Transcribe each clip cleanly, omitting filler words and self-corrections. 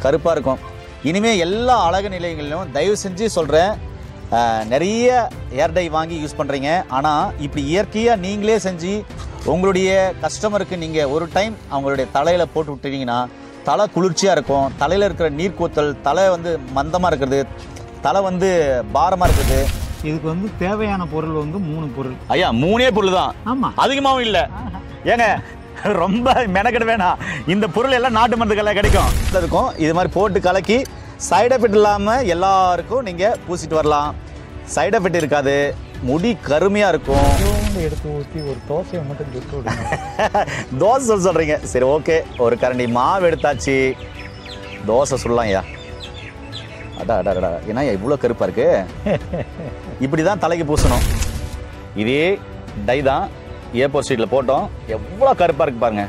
கருப்பாக இருக்கும். இனிமேல் எல்லா அழகு நிலையங்களிலும் தயவு செஞ்சு சொல்கிறேன், நிறைய ஹேர் டை வாங்கி யூஸ் பண்ணுறீங்க. ஆனால் இப்படி இயற்கையாக நீங்களே செஞ்சு உங்களுடைய கஸ்டமருக்கு நீங்கள் ஒரு டைம் அவங்களுடைய தலையில் போட்டு விட்டுட்டீங்கன்னா தலை குளிர்ச்சியாக இருக்கும். தலையில் இருக்கிற நீர் கூத்தல், தலை வந்து மந்தமாக இருக்கிறது, தலை வந்து பாரமாக இருக்குது. இதுக்கு வந்து தேவையான பொருள் வந்து 3 பொருள். ஐயா 3 பொருள் தான். ஆமாம், அதிகமாகவும் இல்லை. ஏங்க ரொம்ப மெனக்கெட வேணாம். இந்த பொருள் எல்லாம் நாட்டு மருந்துகளில் கிடைக்கும். இது மாதிரி போட்டு கலக்கி சைடு எஃபெக்ட் இல்லாமல் எல்லாருக்கும் நீங்கள் பூசிட்டு வரலாம். சைடு எஃபெக்ட் இருக்காது, முடி கருமையாக இருக்கும். எடுத்து ஊற்றி ஒரு தோசையை மட்டும் சுட்டு விடுங்க. தோசை சொல்கிறீங்க, சரி ஓகே. ஒரு கரண்டி மாவு எடுத்தாச்சு, தோசை சொல்லலாம். ஐயா அடா அடா அடா, ஏன்னா இவ்வளோ கருப்பாக இருக்கு. இப்படி தான் தலைக்கு பூசணும். இதே டை தான் A4 ஷீட்டில் போட்டோம். எவ்வளோ கருப்பாக இருக்கு பாருங்க.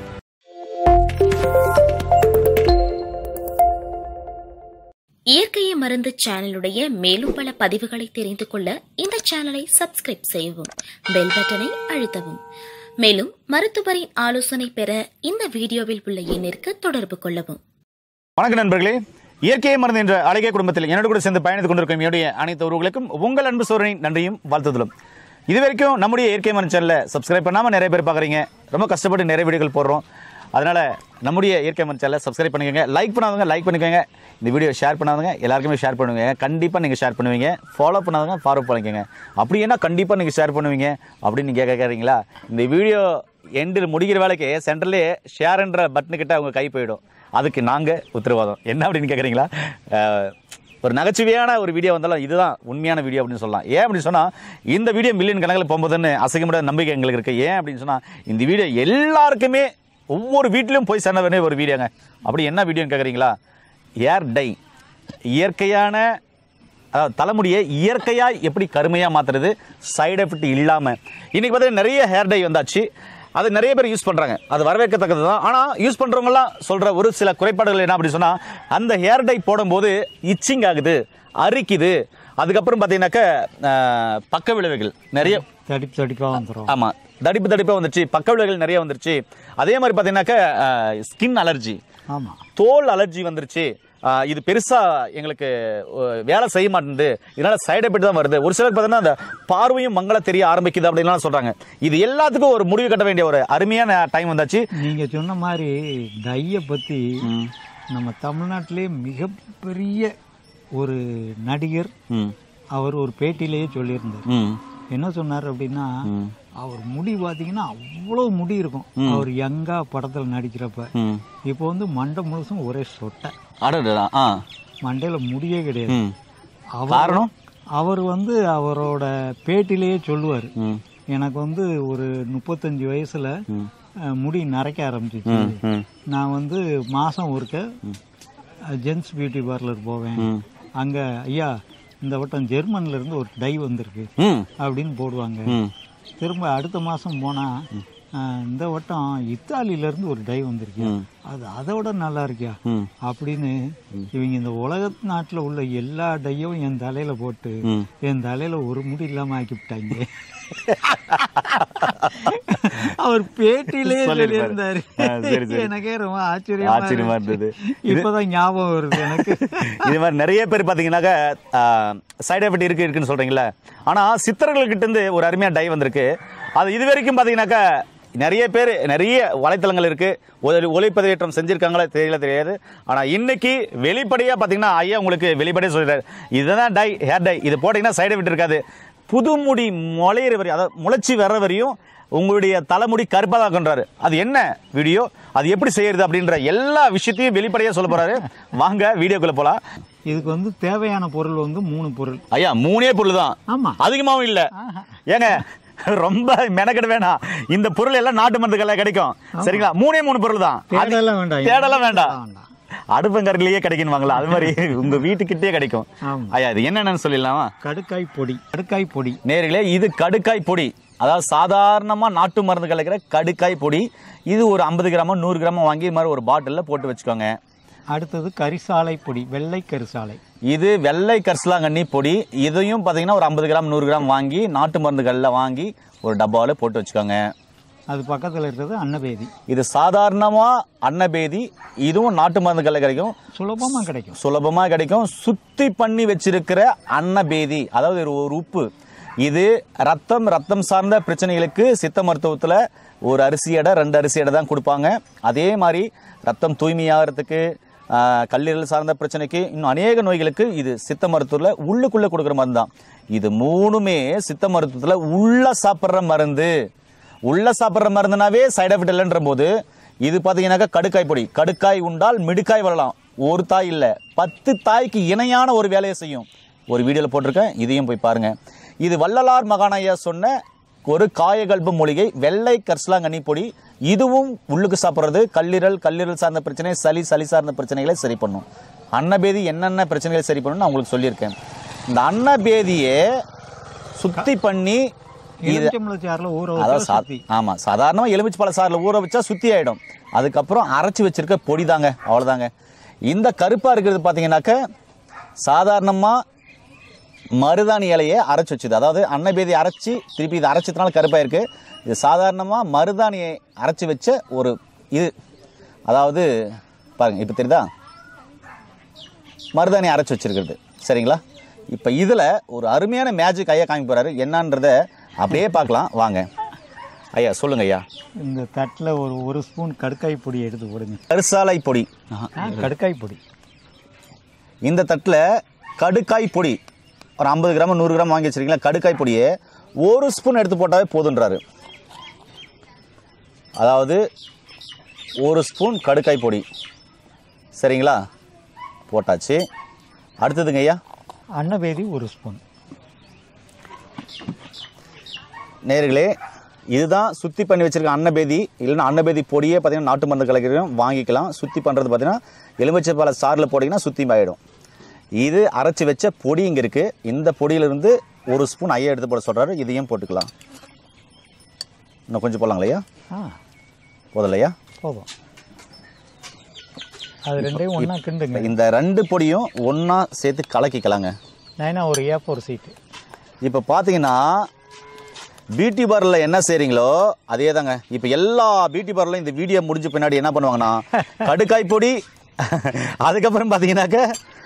இயற்கையை மருந்து சேனலுடைய மேலும் பல பதிவுகளை தெரிந்து கொள்ள இந்த சேனலை சப்ஸ்கிரைப் செய்யவும், பெல் பட்டனை அழுத்தவும். மேலும் மருத்துவரின் ஆலோசனை பெற இந்த வீடியோவில் உள்ள எண்ணிற்கு தொடர்பு கொள்ளவும். வணக்கம் நண்பர்களே, இயற்கையை மருந்து என்ற அழகிய குடும்பத்தில் என்னோட கூட சேர்ந்து பயணித்துக் கொண்டிருக்கும் என்னுடைய அனைத்து உறவுகளுக்கும் உங்கள் அன்பு சோழனின் நன்றியும் வாழ்த்துதலும். இது வரைக்கும் நம்முடைய இயற்கை மருந்து சேனலை சப்ஸ்கிரைப் பண்ணாமல் நிறைய பேர் பார்க்குறீங்க. ரொம்ப கஷ்டப்பட்டு நிறைய வீடியோக்கள் போடுறோம். அதனால் நம்முடைய இயற்கை மருந்து சேனலை சப்ஸ்கிரைப் பண்ணிக்கோங்க. லைக் பண்ணாதவங்க லைக் பண்ணிக்கோங்க. இந்த வீடியோ ஷேர் பண்ணாதவங்க எல்லாருக்குமே ஷேர் பண்ணுவீங்க. கண்டிப்பாக நீங்கள் ஷேர் பண்ணுவீங்க. ஃபாலோ பண்ணாதவங்க ஃபாலோ பண்ணிக்கோங்க. அப்படி என்ன கண்டிப்பாக நீங்கள் ஷேர் பண்ணுவீங்க அப்படின்னு நீங்கள் கேட்குறீங்களா? இந்த வீடியோ எண்டில் முடிகிற வேலைக்கு சென்டர்லேயே ஷேர்ன்ற பட்டனுக்கிட்ட அவங்க கை போயிடும். அதுக்கு நாங்கள் உத்தரவாதம். என்ன அப்படின்னு கேட்குறீங்களா? ஒரு நகைச்சுவையான ஒரு வீடியோ வந்தாலும் இதுதான் உண்மையான வீடியோ அப்படின்னு சொல்லலாம். ஏன் அப்படின்னு சொன்னால் இந்த வீடியோ மில்லியன் கணக்கில் போகும்போதுன்னு அசைக்க முடியாத நம்பிக்கை எங்களுக்கு இருக்குது. ஏன் அப்படின்னு சொன்னால் இந்த வீடியோ எல்லாருக்குமே ஒவ்வொரு வீட்டிலும் போய் சேர்ந்த வேண்டிய ஒரு வீடியோங்க. அப்படி என்ன வீடியோன்னு கேட்குறீங்களா? ஹேர் டை, இயற்கையான தலைமுடியை இயற்கையாக எப்படி கருமையாக மாற்றுறது, சைடு எஃபெக்ட் இல்லாமல். இன்றைக்கி பார்த்தீங்கன்னா நிறைய ஹேர் டை வந்தாச்சு. அது நிறைய பேர் யூஸ் பண்ணுறாங்க, அது வரவேற்கத்தக்கது தான். ஆனால் யூஸ் பண்ணுறவங்களாம் சொல்கிற ஒரு சில குறைபாடுகள் என்ன அப்படின்னு சொன்னால், அந்த ஹேர் டை போடும்போது இச்சிங் ஆகுது, அரிக்குது. அதுக்கப்புறம் பார்த்தீங்கன்னாக்க பக்க விளைவுகள் நிறைய தடிப்பாக வந்துடும். ஆமாம், தடிப்பாக வந்துருச்சு, பக்க விளைவுகள் நிறைய வந்துருச்சு. அதே மாதிரி பார்த்தீங்கன்னாக்க ஸ்கின் அலர்ஜி, ஆமாம், தோல் அலர்ஜி வந்துருச்சு. இது பெருசாக எங்களுக்கு வேலை செய்ய மாட்டேங்குது, இதனால் சைடு எஃபெக்ட் தான் வருது. ஒரு சிலர் பார்த்தீங்கன்னா அந்த பார்வையும் மங்கள தெரிய ஆரம்பிக்குது அப்படின்லாம் சொல்கிறாங்க. இது எல்லாத்துக்கும் ஒரு முடிவு கட்ட வேண்டிய ஒரு அருமையான டைம் வந்தாச்சு. நீங்கள் சொன்ன மாதிரி டையை பற்றி நம்ம தமிழ்நாட்டிலே மிகப்பெரிய ஒரு நடிகர் அவர் ஒரு பேட்டியிலேயே சொல்லியிருந்தார். என்ன சொன்னார் அப்படின்னா, அவர் முடி பார்த்தீங்கன்னா அவ்வளோ முடி இருக்கும் அவர் யங்கா படத்தில் நடிக்கிறப்ப. இப்போ வந்து மண்டை முழுசும் ஒரே சொட்டை, மண்டையில் முடியே கிடையாது. காரணம் அவர் வந்து அவரோட பேட்டிலேயே சொல்லுவார், எனக்கு வந்து ஒரு 35 வயசுல முடி நரைக்க ஆரம்பிச்சிச்சு. நான் வந்து மாதம் ஒருக்க ஜென்ஸ் பியூட்டி பார்லர் போவேன். அங்கே ஐயா இந்த வட்டம் ஜெர்மன்ல இருந்து ஒரு டை வந்திருக்கு அப்படின்னு போடுவாங்க. திரும்ப அடுத்த மாதம் போனால் இந்த வட்டம் இத்தாலியிலேருந்து ஒரு டை வந்திருக்கு, அது அதோட நல்லா இருக்கியா அப்படின்னு இவங்க இந்த உலக நாட்டில் உள்ள எல்லா டையும் என் தலையில் போட்டு என் தலையில் ஒரு முடி இல்லாமல் ஆக்கிவிட்டாங்க. அவர் பேட்டிலே சொல்லியிருந்தாரு. எனக்கே ரொம்ப ஆச்சரியமா இருந்தது. இப்பதான் ஞாபகம் வருது எனக்கு. இது மாதிரி நிறைய பேர் பாத்தீங்கன்னாக்க சைடு எஃபெக்ட் இருக்குன்னு சொல்றீங்களா? ஆனா சித்தர்கள்கிட்ட இருந்து ஒரு அருமையா டை வந்திருக்கு. அது இது வரைக்கும் பாத்தீங்கன்னாக்கா நிறைய பேர் நிறைய வலைத்தளங்கள் இருக்கு, ஒளிப்பதிவேற்றம் செஞ்சிருக்காங்களா தெரியாது. ஆனா இன்னைக்கு வெளிப்படையா பாத்தீங்கன்னா ஐயா உங்களுக்கு வெளிப்படையா சொல்லிடுறாரு, இதுதான் டை, ஹேர் டை, இது போட்டீங்கன்னா சைடு எஃபெக்ட் இருக்காது. புதுமுடி முளையிற வரையும், அதாவது முளைச்சி வர்ற வரையும் உங்களுடைய தலைமுடி கருப்பாக தான் கொண்டாரு. அது என்ன வீடியோ, அது எப்படி செய்யறது அப்படின்ற எல்லா விஷயத்தையும் வெளிப்படையா சொல்ல போறாரு. வாங்க வீடியோக்குள்ள போலாம். இதுக்கு வந்து தேவையான பொருள் வந்து 3 பொருள். ஐயா 3 பொருள் தான். ஆமா, அதிகமாகவும் இல்லை. ஏங்க ரொம்ப மெனக்கெட வேணாம். இந்த பொருள் எல்லாம் நாட்டு மருந்துகளில் கிடைக்கும். சரிங்களா? 3 பொருள் தான். தேடலாம் வேண்டாம். அடுப்பங்கரையிலேயே கிடைக்கணுவாங்களா, அது மாதிரி உங்க வீட்டுக்கிட்டே கிடைக்கும். ஐயா இது என்னன்னு சொல்லிடலாமா? கடுக்காய் பொடி. கடுக்காய் பொடி நேர்களே, இது கடுக்காய் பொடி. அதாவது சாதாரணமா நாட்டு மருந்து கலக்கிற கடுக்காய் பொடி. இது ஒரு 50 கிராமோ 100 கிராமோ வாங்கி மாதிரி ஒரு பாட்டில்ல போட்டு வச்சுக்கோங்க. அடுத்தது கரிசாலை பொடி, வெள்ளை கரிசாலை. இது வெள்ளை கரிசலாங்கண்ணி பொடி. இதையும் பார்த்தீங்கன்னா ஒரு 50 கிராம் 100 கிராம் வாங்கி நாட்டு மருந்துகளில் வாங்கி ஒரு டப்பாவில் போட்டு வச்சுக்கோங்க. அது பக்கத்தில் இருக்கிறது அன்னபேதி. இது சாதாரணமாக அன்னபேதி, இதுவும் நாட்டு மருந்துகளில் கிடைக்கும், சுலபமாக கிடைக்கும். சுத்தி பண்ணி வச்சிருக்கிற அன்னபேதி, அதாவது ஒரு உப்பு. இது ரத்தம் சார்ந்த பிரச்சனைகளுக்கு சித்த மருத்துவத்தில் ஒரு அரிசி எடை 2 அரிசி எடை தான் கொடுப்பாங்க. அதே மாதிரி ரத்தம் தூய்மையாகிறதுக்கு, கல்லீரல் சார்ந்த பிரச்சனைக்கு, இன்னும் அநேக நோய்களுக்கு இது சித்த மருத்துவத்தில் உள்ளுக்குள்ளே கொடுக்குற மருந்து தான். இது 3மே சித்த மருத்துவத்தில் உள்ள சாப்பிட்ற மருந்து. உள்ள சாப்பிட்ற மருந்துனாவே சைடு எஃபெக்ட் இல்லைன்ற போது இது பார்த்தீங்கன்னாக்கா கடுக்காய் பொடி. கடுக்காய் உண்டால் மிடுக்காய் வரலாம். ஒரு தாய் இல்லை 10 தாய்க்கு இணையான ஒரு வேலையை செய்யும். ஒரு வீடியோவில் போட்டிருக்கேன், இதையும் போய் பாருங்கள். இது வள்ளலார் மகானையா சொன்ன ஒரு காயகல்ப மூலிகை, வெள்ளை கரிசலாங்கண்ணி பொடி. இதுவும் உள்ளுக்கு சாப்பிட்றது கல்லீரல் சார்ந்த பிரச்சனை, சளி சார்ந்த பிரச்சனைகளை சரி பண்ணும். அன்னபேதி என்னென்ன பிரச்சனைகளை சரி பண்ணணும்னு நான் உங்களுக்கு சொல்லியிருக்கேன். இந்த அன்னபேதியை சுத்தி பண்ணி ஆமாம், சாதாரணமாக எலுமிச்சை பழ சாறில் ஊற வச்சா சுத்தி ஆகிடும். அதுக்கப்புறம் அரைச்சி வச்சிருக்க பொடி தாங்க, அவ்வளோதாங்க. இந்த கருப்பாக இருக்கிறது பார்த்தீங்கன்னாக்க சாதாரணமாக மருதாணி இலையை அரைச்சி வச்சுது. அதாவது அன்னபேதி அரைச்சி திருப்பி இது அரைச்சதுனால கருப்பாக இருக்குது. இது சாதாரணமாக மருதாணியை அரைச்சி வச்ச ஒரு இது. அதாவது பாருங்கள், இப்போ தெரியுதா, மருதாணி அரைச்சி வச்சிருக்கிறது. சரிங்களா? இப்போ இதில் ஒரு அருமையான மேஜிக் ஐயா காமிக்க போகிறாரு. என்னன்றதை அப்படியே பார்க்கலாம் வாங்க. ஐயா சொல்லுங்க ஐயா. இந்த தட்டில் ஒரு ஸ்பூன் கடுக்காய் பொடி எடுத்து போடுங்க. கரிசாலை பொடி, கடுக்காய் பொடி. இந்த தட்டில் கடுக்காய் பொடி ஒரு 50 கிராம் 100 கிராம் வாங்கி வச்சிருக்கீங்களா? கடுக்காய் பொடியை 1 ஸ்பூன் எடுத்து போட்டாவே போதுன்றாரு. அதாவது 1 ஸ்பூன் கடுக்காய் பொடி. சரிங்களா? போட்டாச்சு. அடுத்ததுங்க ஐயா, அன்னபேதி 1 ஸ்பூன். நேர்களே, இதுதான் சுத்தி பண்ணி வச்சிருக்க அன்னபேதி. இல்லைன்னா அன்னபேதி பொடியே பார்த்தீங்கன்னா நாட்டு மருந்து கலக்கிறோம், வாங்கிக்கலாம். சுத்தி பண்ணுறது பார்த்தீங்கன்னா எலுமிச்சை பழ சாறில் போட்டிங்கன்னா சுத்தி ஆகிடும். இது அரைச்சி வச்ச பொடி இங்கே இருக்குது. இந்த பொடியிலிருந்து 1 ஸ்பூன் ஐயா எடுத்து போட சொல்கிறாரு. இதையும் போட்டுக்கலாம். இன்னும் கொஞ்சம் போடலாங்களா ஐயா? போதலையா? போதும். அது ரெண்டையும் ஒன்றா கிண்டுங்க. இந்த 2 பொடியும் ஒன்றா சேர்த்து கலக்கிக்கலாங்க. நான் ஒரு A4 சீட்டு. இப்போ பார்த்தீங்கன்னா பியூட்டி பார்லரில் என்ன செய்கிறீங்களோ அதே தாங்க. இப்போ எல்லா பியூட்டி பார்லரும் இந்த வீடியோ முடிஞ்ச பின்னாடி என்ன பண்ணுவாங்கன்னா கடுக்காய் பொடி, அதுக்கப்புறம் பார்த்தீங்கன்னாக்க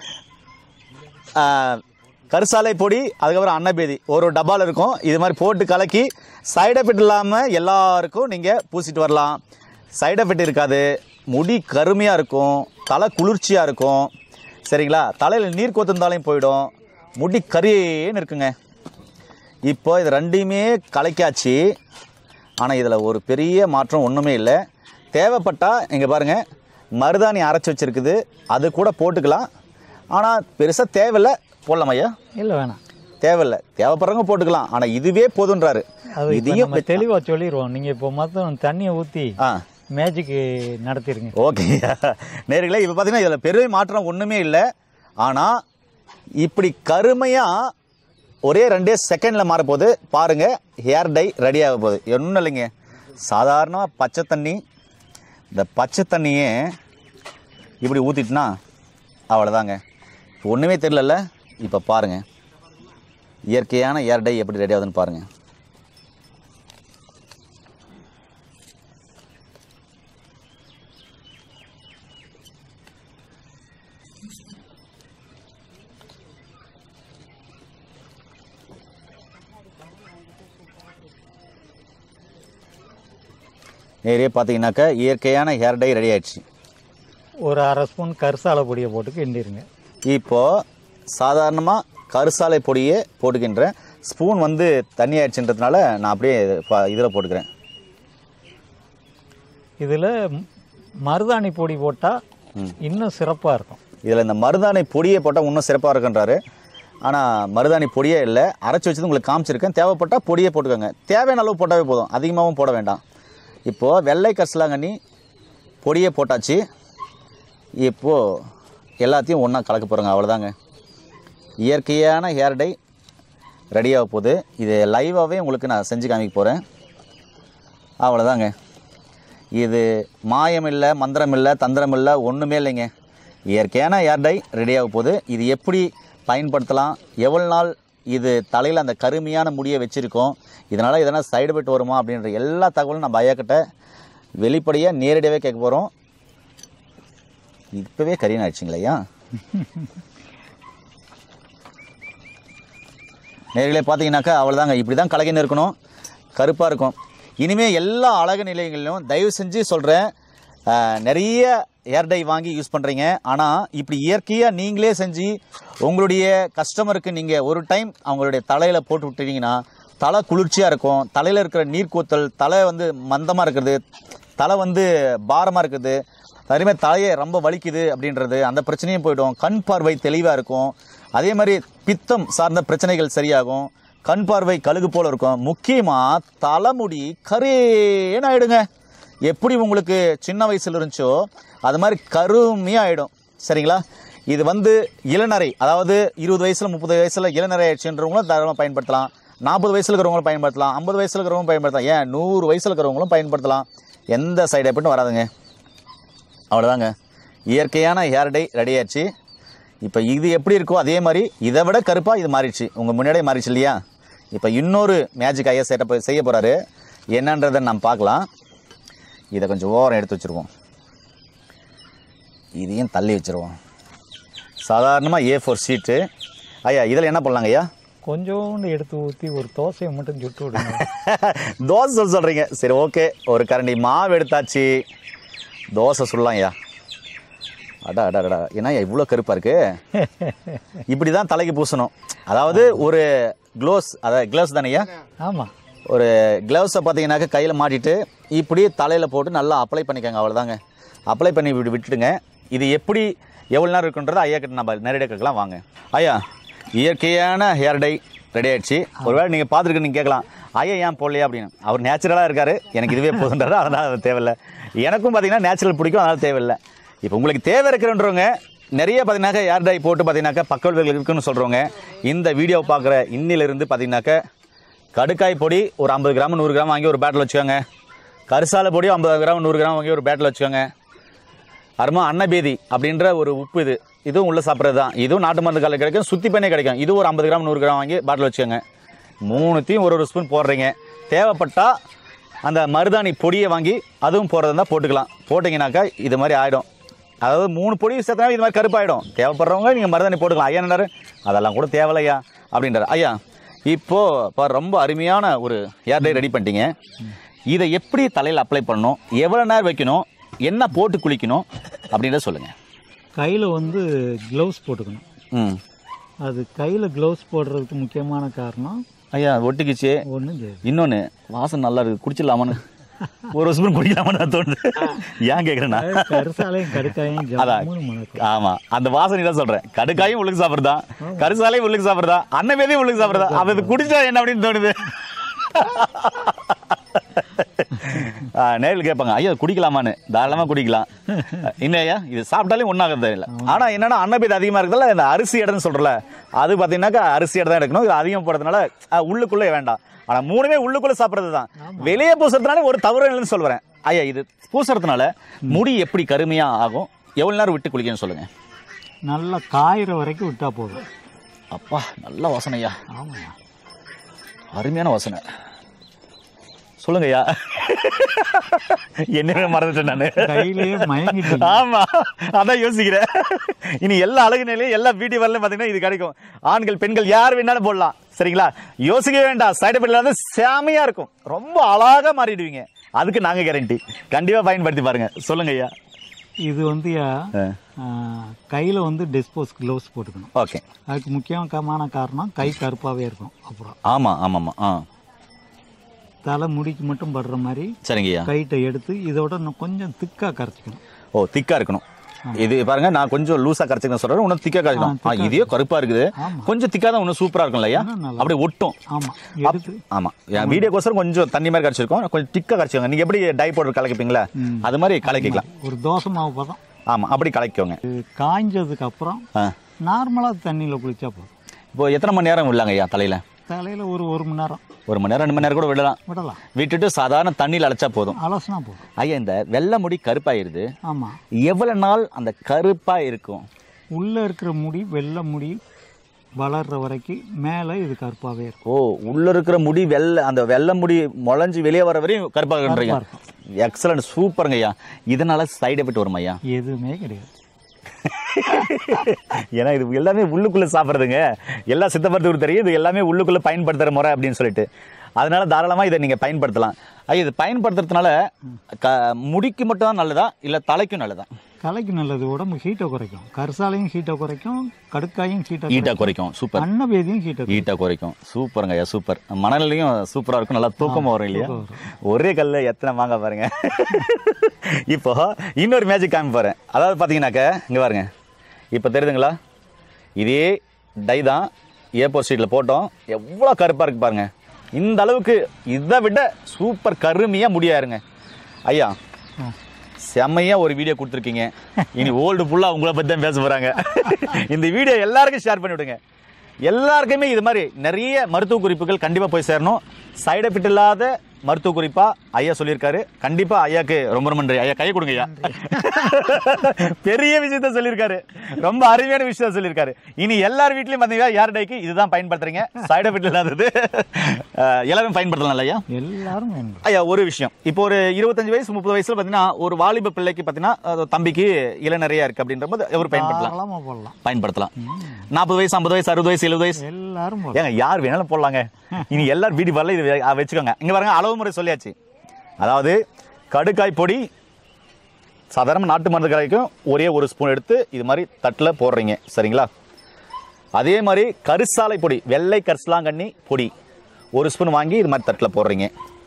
கரிசாலை பொடி, அதுக்கப்புறம் அன்னபேதி ஒரு டப்பாவில் இருக்கும். இது மாதிரி போட்டு கலக்கி சைடு எஃபெக்ட் இல்லாமல் எல்லாருக்கும் நீங்கள் பூசிட்டு வரலாம். சைடு எஃபெக்ட் இருக்காது. முடி கருமையாக இருக்கும், தலை குளிர்ச்சியாக இருக்கும். சரிங்களா? தலையில் நீர் கோத்திருந்தாலையும் போயிடும். முடி கரியேன்னு இருக்குங்க. இப்போ இது 2மே கலக்காச்சு. ஆனால் இதில் ஒரு பெரிய மாற்றம் ஒன்றுமே இல்லை. தேவைப்பட்டால் இங்கே பாருங்கள், மருதாணி அரைச்சி வச்சுருக்குது, அது கூட போட்டுக்கலாம். ஆனால் பெருசாக தேவையில்லை. போடலாம் ஐயா? இல்லை, வேணாம், தேவையில்லை. தேவைப்படுறவங்க போட்டுக்கலாம். ஆனால் இதுவே போதுன்றாரு. இதையும் தெளிவாக சொல்லிடுவோம். நீங்கள் இப்போ மொத்தம் தண்ணியை ஊற்றி மேஜிக் நடத்திடுங்க. ஓகே நேர்களே, இப்போ பார்த்தீங்கன்னா இதில் பெரிய மாற்றம் ஒன்றுமே இல்லை. ஆனால் இப்படி கருமையாக ஒரே 2 செகண்டில் மாறப்போகுது. பாருங்கள், ஹேர் டை ரெடி ஆக போகுது. ஒன்றும் இல்லைங்க, சாதாரணமாக பச்சை தண்ணி. இந்த பச்சை தண்ணியே இப்படி ஊற்றிட்டுனா அவ்வளோதாங்க. இப்போ ஒன்றுமே தெரியல. இப்போ பாருங்கள், இயற்கையான ஹேர் டை எப்படி ரெடி ஆகுதுன்னு பாருங்கள். நேரே பார்த்தீங்கன்னாக்கா இயற்கையான ஹேர் டை ரெடி ஆயிடுச்சு. ஒரு 1/2 ஸ்பூன் கரிசாலை பொடியை போட்டு கிண்டிருங்க. இப்போது சாதாரணமாக கரிசாலை பொடியே போட்டுக்கின்றேன். ஸ்பூன் வந்து தண்ணி ஆயிடுச்சுன்றதுனால நான் அப்படியே இதில் போட்டுக்கிறேன். இதில் மருதாணி பொடி போட்டால் இன்னும் சிறப்பாக இருக்கும். இதில் இந்த மருதாணி பொடியை போட்டால் இன்னும் சிறப்பாக இருக்குன்றாரு. ஆனால் மருதாணி பொடியே இல்லை, அரைச்சி வச்சது உங்களுக்கு காமிச்சிருக்கேன். தேவைப்பட்டால் பொடியே போட்டுக்கோங்க. தேவையான அளவு போட்டாவே போதும், அதிகமாகவும் போட வேண்டாம். இப்போது வெள்ளை கரிசலாங்கண்ணி பொடியை போட்டாச்சு. இப்போது எல்லாத்தையும் ஒன்றா கலக்க போகிறோங்க. அவ்வளோதாங்க, இயற்கையான ஹேர் டை ரெடியாக போகுது. இது லைவாகவே உங்களுக்கு நான் செஞ்சு காமிக்க போகிறேன். அவ்வளோதாங்க. இது மாயம் இல்லை, மந்திரம் இல்லை, தந்திரம் இல்லை, ஒன்றுமே இல்லைங்க. இயற்கையான ஹேர் டை ரெடியாக போகுது. இது எப்படி பயன்படுத்தலாம், எவ்வளோ நாள் இது தலையில் அந்த கருமையான முடியை வச்சுருக்கோம், இதனால் எதனா சைடு எஃபெக்ட் வருமா அப்படின்ற எல்லா தகவலும் நம்ம ஐயாக்கிட்ட வெளிப்படையாக நேரடியாகவே கேட்க போகிறோம். இப்போவே கரீன் ஆயிடுச்சிங்களா? நேரிலே பார்த்தீங்கன்னாக்கா அவ்வளோதாங்க. இப்படி தான் கலகின்னு இருக்கணும், கருப்பாக இருக்கும். இனிமேல் எல்லா அழகு நிலையங்களிலும் தயவு செஞ்சு சொல்கிறேன், நிறைய ஹேர் டை வாங்கி யூஸ் பண்ணுறீங்க. ஆனால் இப்படி இயற்கையாக நீங்களே செஞ்சு உங்களுடைய கஸ்டமருக்கு நீங்கள் ஒரு டைம் அவங்களுடைய தலையில் போட்டு விட்டுட்டீங்கன்னா தலை குளிர்ச்சியாக இருக்கும். தலையில் இருக்கிற நீர் கூத்தல், தலை வந்து மந்தமாக இருக்கிறது, தலை வந்து பாரமாக இருக்குது, அதேமாதிரி தலையை ரொம்ப வலிக்குது அப்படின்றது அந்த பிரச்சனையும் போய்டும். கண் பார்வை தெளிவாக இருக்கும். அதே மாதிரி பித்தம் சார்ந்த பிரச்சனைகள் சரியாகும். கண் பார்வை கழுகு போல் இருக்கும். முக்கியமாக தலைமுடி கரேன்னு ஆகிடுங்க. எப்படி உங்களுக்கு சின்ன வயசில் இருந்துச்சோ அது மாதிரி கருமையாக ஆகிடும். சரிங்களா? இது வந்து இளநரை, அதாவது 20 வயசில் 30 வயசில் இளநரை ஆயிடுச்சுன்றவங்களும் தாராளமாக பயன்படுத்தலாம். 40 வயசில் இருக்கிறவங்களும் பயன்படுத்தலாம். 50 வயசில் இருக்கிறவங்களும் பயன்படுத்தலாம். ஏன் 100 வயசில் இருக்கிறவங்களும் பயன்படுத்தலாம். எந்த சைடு எஃபெக்ட்டும் வராதுங்க. அவ்வளோதாங்க, இயற்கையான ஹேர் டை ரெடி ஆயிடுச்சு. இப்போ இது எப்படி இருக்கோ அதே மாதிரி இதை விட கருப்பாக இது மாறிடுச்சு. உங்கள் முன்னாடியே மாறிடுச்சு இல்லையா? இப்போ இன்னொரு மேஜிக் ஐயா செட்டப் செய்ய போகிறாரு. என்னன்றதை நம்ம பார்க்கலாம். இதை கொஞ்சம் ஓரம் எடுத்து வச்சுருவோம், இதையும் தள்ளி வச்சுருவோம். சாதாரணமாக A4 ஷீட்டு. ஐயா இதில் என்ன பண்ணலாங்க ஐயா? கொஞ்சோண்டு எடுத்து ஊற்றி ஒரு தோசையை மட்டும் சுட்டு விடுங்க. தோசை சொல்கிறீங்க, சரி ஓகே. ஒரு கரண்டி மாவு எடுத்தாச்சு, தோசை சொல்லலாம் ஐயா. அடா அடா அடா, ஏன்னா இவ்வளோ கருப்பாக இருக்கு. இப்படி தான் தலைக்கு பூசணும். அதாவது ஒரு க்ளோஸ், அதாவது க்ளவுஸ் தானே ஐயா? ஆமாம். ஒரு க்ளவுஸை பார்த்தீங்கன்னாக்கா கையில் மாட்டிட்டு இப்படி தலையில் போட்டு நல்லா அப்ளை பண்ணிக்கோங்க. அவ்வளோதாங்க, அப்ளை பண்ணி விட்டுடுங்க. இது எப்படி எவ்வளோ நேரம் இருக்குன்றதை ஐயா கிட்ட நம்ம நேரடியாக கேட்கலாம். வாங்க ஐயா. இயற்கையான ஹேர் டை ரெடி ஆகிடுச்சு. ஒருவேளை நீங்கள் பார்த்துருக்கு நீங்கள் கேட்கலாம், ஐயா ஏன் போடலையா அப்படின்னு. அவர் நேச்சுரலாக இருக்கார், எனக்கு இதுவே போதுன்றாரு, அதனால் அது தேவையில்லை. எனக்கும் பார்த்தீங்கன்னா நேச்சுரல் பிடிக்கும், அதனால் தேவையில்லை. இப்போ உங்களுக்கு தேவை இருக்கிறன்றவங்க நிறைய பார்த்தீங்கன்னாக்கா ஹேர் டை போட்டு பார்த்தீங்கன்னாக்கா பக்கவிளைவுகள் இருக்குன்னு சொல்கிறவங்க இந்த வீடியோ பார்க்குற இன்னிலிருந்து பார்த்தீங்கன்னாக்கா கடுக்காய் பொடி ஒரு 50 கிராம் 100 கிராம் வாங்கி ஒரு பேட்டில் வச்சுக்கோங்க. கரிசாலை பொடி 50 கிராம் 100 கிராம் வாங்கி ஒரு பேட்டில் வச்சுக்கோங்க. அருமா அன்னபேதி அப்படின்ற ஒரு உப்பு, இதுவும் உள்ளே சாப்பிட்றது தான். இதுவும் நாட்டு மருந்து காலையில் கிடைக்கும், சுத்தி பண்ணே கிடைக்கும். இது ஒரு 50 கிராம் 100 கிராம் வாங்கி பாட்டில் வச்சுக்கோங்க. மூணுத்தையும் ஒரு ஸ்பூன் போடுறீங்க. தேவைப்பட்டால் அந்த மருதாணி பொடியை வாங்கி அதுவும் போடுறதா இருந்தால் போட்டுக்கலாம். போட்டிங்கனாக்கா இது மாதிரி ஆகிடும். அதாவது 3 பொடி சேர்த்தனா இது மாதிரி கருப்பாயிடும். தேவைப்படுறவங்க நீங்கள் மருதாணி போட்டுக்கலாம். ஐயா என்னாரு அதெல்லாம் கூட தேவையில்லையா அப்படின்றார். ஐயா இப்போ ரொம்ப அருமையான ஒரு ஹேர் டை ரெடி பண்ணிட்டீங்க. இதை எப்படி தலையில் அப்ளை பண்ணணும், எவ்வளோ நேரம் வைக்கணும், என்ன போட்டு குளிக்கணும் அப்படின்றத சொல்லுங்கள். கையில் வந்து க்ளவுஸ் போட்டுக்கணும். அது கையில் க்ளவுஸ் போடுறதுக்கு முக்கியமான காரணம் ஐயா ஒட்டிக்கிச்சு. இன்னொன்று வாசனை நல்லா இருக்குது, குடிச்சிடலாமான்னு ஒரு ஸ்பூன் குடிக்கலாமான்னு தோணுது. ஏன் கேட்குறேன்னா கருசாலையும் கடுக்காயும் ஆமாம், அந்த வாசனை தான் சொல்கிறேன். கடுக்காயும் உள்ளுக்கு சாப்பிட்றதா, கருசாலையும் உள்ளுக்கு சாப்பிட்றதா, அன்னவேதையும் உள்ளுக்கு சாப்பிட்றதா, அது குடிச்சா என்ன அப்படின்னு தோணுது. நேரில் கேட்பாங்க, ஐயா குடிக்கலாமான்னு. தாராளமாக குடிக்கலாம். இன்னும் ஐயா இது சாப்பிட்டாலே ஒன்றாகிறது இல்லை. ஆனால் என்னன்னா அன்னபேதி அதிகமாக இருக்கிறதுல இந்த அரிசி இடம்னு சொல்கிறல, அது பார்த்தீங்கன்னா அரிசி இடம் தான் எடுக்கணும். இது அதிகம் போடுறதுனால உள்ளுக்குள்ளே வேண்டாம். ஆனால் 3மே உள்ளுக்குள்ளே சாப்பிட்றது தான். வெளியே பூசுறதுனால ஒரு தவறு இல்லைன்னு சொல்கிறேன். ஐயா இது பூசுறதுனால முடி எப்படி கருமையாக ஆகும், எவ்வளோ நேரம் விட்டு குளிக்கணும்னு சொல்லுங்கள். நல்லா காயிற வரைக்கும் விட்டா போதும். அப்பா நல்ல வாசனை ஐயா. ஆமாம், அருமையான வாசனை. சொல்லுங்க ஐயா. என்னவே மறந்துட்டேன் நான், கையிலேயே மயங்கிட்டேன். ஆமா அதான் யோசிக்கிறேன். இனி எல்லா அழகு நிலையும் எல்லா பியூட்டி பார்லர்லயும் பாத்தீங்கன்னா இது கிடைக்கும். ஆண்கள் பெண்கள் யார் வேணாலும் போடலாம். சரிங்களா? யோசிக்க வேண்டாம், சைடு எஃபெக்ட் இல்லாத செமையா இருக்கும். ரொம்ப அழகா மாறிடுவீங்க. அதுக்கு நாங்க கேரண்டி. கண்டிப்பா பயன்படுத்தி பாருங்க. சொல்லுங்க ஐயா. இது வந்து கையில் வந்து டிஸ்போஸ் க்ளவுஸ் போட்டுக்கணும். ஓகே. அதுக்கு முக்கியமான காரணம் கை கருப்பாகவே இருக்கும். அப்புறம் ஆமா ஆமாம்மா. தலை முடிக்கு மட்டும் படுற மாதிரி சரிங்கய்யா கைட்டை எடுத்து இதோட கொஞ்சம் திக்காக கரைச்சிக்கணும். ஓ திக்கா இருக்கணும். இது பாருங்க, நான் கொஞ்சம் லூசா கரைச்சிக்கணும் சொல்றேன், இன்னும் திக்கா கரைக்கணும். இதே கருப்பா இருக்குது, கொஞ்சம் திக்கா தான் இன்னும் சூப்பரா இருக்கும் இல்லையா? அப்படியே ஒட்டும். ஆமா ஆமா. என் வீடியோக்கோசரம் கொஞ்சம் தண்ணி மாதிரி கரைச்சிருக்கோம், கொஞ்சம் திக்கா கரைச்சிக்கோங்க. நீங்க எப்படி டை பவுடர் கலக்கிப்பீங்களா அது மாதிரி கலக்கிக்கலாம். ஒரு தோசை மாவு பதம். ஆமா அப்படி கலக்கிக்கோங்க. காய்ஞ்சதுக்கு அப்புறம் நார்மலா தண்ணியில குளிச்சா போதும். இப்போ எத்தனை மணி நேரம் விடலாங்க ஐயா தலையில? தலையில ஒரு 1 மணி நேரம், 1 மணி நேரம் 2 மணி நேரம் கூட விடலாம். விட்டுட்டு சாதாரண தண்ணியில் அழைச்சா போதும். அலசினா போதும். ஐயா இந்த வெள்ளை முடி கருப்பாயிருது. ஆமா. எவ்வளவு நாள் அந்த கருப்பா இருக்கும்? உள்ள இருக்கிற முடி வெள்ளை முடி வளர்ற வரைக்கும் மேலே இது கருப்பாகவே இருக்கும். ஓ, உள்ள இருக்கிற முடி அந்த வெள்ளை முடி முளைஞ்சு வெளியே வர வரையும் கருப்பாக. எக்ஸலன்ட், சூப்பருங்க ஐயா. இதனால சைடு எஃபெக்ட் வருமா ஐயா? எதுவுமே கிடையாது. ஏன்னா இது எல்லாமே உள்ளுக்குள்ள சாப்பிட்றதுங்க. எல்லா சித்த மருத்துவருக்கு தெரியும் இது எல்லாமே உள்ளுக்குள்ள பயன்படுத்துகிற முறை அப்படின்னு சொல்லிட்டு. அதனால தாராளமாக இதை நீங்கள் பயன்படுத்தலாம். ஐயா, இது பயன்படுத்துறதுனால முடிக்கு மட்டும் தான் நல்லதா இல்லை தலைக்கும் நல்லதா? தலைக்கு நல்லது. உடம்பு ஹீட்டை குறைக்கும். கரிசாலையும் ஹீட்டை குறைக்கும், கடுக்காயும் ஹீட்டை குறைக்கும். சூப்பர். அன்னபேதியும் ஹீட்டை குறைக்கும். சூப்பருங்க ஐயா, சூப்பர். மணலையும் சூப்பராக இருக்கும், நல்லா தூக்கமாக வரும் இல்லையா? ஒரே கல்ல எத்தனை வாங்க பாருங்க. இப்போ இன்னொரு மேஜிக் காமி பாருங்க. அதாவது பார்த்தீங்கன்னாக்க இங்கே பாருங்க, இப்போ தெரியுதுங்களா? இதே டை தான் A4 ஷீட்டில் போட்டோம். எவ்வளோ கருப்பாக இருக்கு பாருங்க. இந்த அளவுக்கு இதை விட சூப்பர் கருமையாக முடியாருங்க ஐயா. செம்மையா ஒரு வீடியோ கொடுத்துருக்கீங்க. இனி ஓல்டு ஃபுல்லாக உங்களை பற்றி தான் பேச போகிறாங்க. இந்த வீடியோ எல்லாருக்கும் ஷேர் பண்ணி விடுங்க. எல்லாருக்குமே இது மாதிரி நிறைய மருத்துவ குறிப்புகள் கண்டிப்பாக போய் சேரணும். சைடு எஃபெக்ட் இல்லாத மருத்துவ குறிப்பா ஐயா சொல்லியிருக்காரு. கண்டிப்பா ஐயாக்கு ரொம்ப ரொம்ப நன்றி. ஐயா கையை கொடுங்க ஐயா. பெரிய விஷயத்த சொல்லியிருக்காரு, ரொம்ப அருமையான விஷயத்த சொல்லியிருக்காரு. இனி எல்லார் வீட்லயும் பார்த்தீங்கன்னா யார் டைக்கு இதுதான் பயன்படுத்துறீங்க. சைடு எஃபெக்ட் இல்லாதது எல்லாரும் பயன்படுத்தலாம் ஐயா. எல்லாரும் ஐயா ஒரு விஷயம், இப்போ ஒரு 25 வயசு 30 வயசுல பார்த்தீங்கன்னா ஒரு வாலிப பிள்ளைக்கு பார்த்தீங்கன்னா தம்பிக்கு இளநறையா இருக்கு அப்படின்ற போது அவர் பயன்படுத்தலாம். 40 வயசு 50 வயசு 60 வயசு 70 வயசு எல்லாரும் ஏங்க யார் வேணாலும் போடலாங்க. இனி எல்லாரும் வீடு வரல இது வச்சுக்கோங்க. இங்க பாருங்க, அளவு முறை சொல்லியாச்சு. அதாவது கடுக்காய் பொடி சாதாரண நாட்டு மருந்து கடைக்கும் ஒரே ஒரு ஸ்பூன் எடுத்து இது மாதிரி தட்டில் போடுறீங்க, சரிங்களா? அதே மாதிரி கரிசாலை பொடி, வெள்ளை கரிசலாங்கண்ணி பொடி ஒரு ஸ்பூன் வாங்கி இது மாதிரி தட்டில் போடுறீங்க.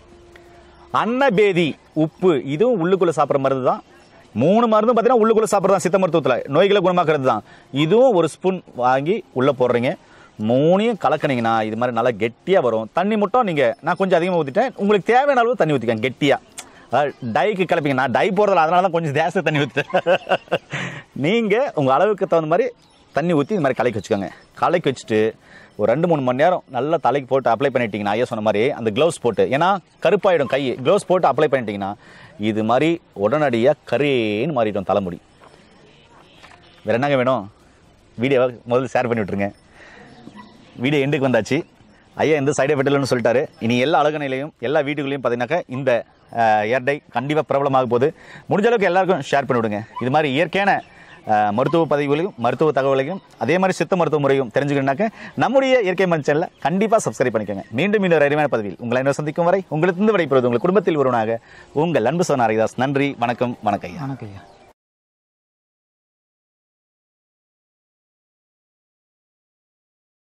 அன்னபேதி உப்பு, இதுவும் உள்ளுக்குள்ளே சாப்பிட்ற மருந்து தான். 3 மருந்தும் பார்த்தீங்கன்னா உள்ளுக்குள்ளே சாப்பிட்றது தான். சித்த மருத்துவத்தில் நோய்களை குணமாக்குறது தான். இதுவும் ஒரு ஸ்பூன் வாங்கி உள்ளே போடுறீங்க. 3ஐயும் கலக்கினீங்கன்னா இது மாதிரி நல்லா கெட்டியாக வரும். தண்ணி மட்டும் நீங்கள் நான் கொஞ்சம் அதிகமாக ஊற்றிட்டேன், உங்களுக்கு தேவையான அளவு தண்ணி ஊற்றிக்கேன் கெட்டியாக. அதாவது டைக்கு கலப்பிங்க, நான் டை போடுறதில்ல, அதனால தான் கொஞ்சம் ஜாஸ்தி தண்ணி ஊற்றிட்டேன். நீங்கள் உங்கள் அளவுக்கு தகுந்த மாதிரி தண்ணி ஊற்றி இது மாதிரி கலக்கி வச்சுக்கோங்க. கலக்கி வச்சுட்டு ஒரு 2-3 மணி நேரம் நல்லா தலைக்கு போட்டு அப்ளை பண்ணிட்டீங்கன்னா ஐயா சொன்ன மாதிரி அந்த க்ளவுஸ் போட்டு, ஏன்னா கருப்பாயிடும் கை, க்ளவுஸ் போட்டு அப்ளை பண்ணிட்டீங்கன்னா இது மாதிரி உடனடியாக கரேன்னு மாறிடும் தலைமுடி. வேறு என்னங்க வேணும்? வீடியோவை முதல்ல ஷேர் பண்ணி விட்ருங்க. வீடியோ எண்டுக்கு வந்தாச்சு. ஐயா இந்த சைடு எஃபெக்ட் இல்லைன்னு சொல்லிட்டாரு. இனி எல்லா அழகநிலையும் எல்லா வீட்டுகளையும் பார்த்தீங்கன்னாக்கா இந்த ஏர்டை கண்டிப்பாக பிரபலமாக போகுது. முடிஞ்ச அளவுக்கு எல்லாருக்கும் ஷேர் பண்ணிவிடுங்க. இது மாதிரி இயற்கையான மருத்துவ பதிவுகளையும் மருத்துவ தகவலையும் அதே மாதிரி சித்த மருத்துவ முறையும் தெரிஞ்சுக்கணுன்னாக்க நம்முடைய இயற்கை மருத்துவ சேனலை கண்டிப்பாக சப்ஸ்கிரைப் பண்ணிக்கோங்க. மீண்டும் இன்னொரு அறிவான பதிவில் உங்களை என்ன சந்திக்கும் வரை உங்களுக்கு விடைபெறுவது உங்கள் குடும்பத்தில் ஒருவனாக உங்கள் அன்பு சோனா ஹரிதாஸ். நன்றி, வணக்கம். வணக்கம் ஐயா.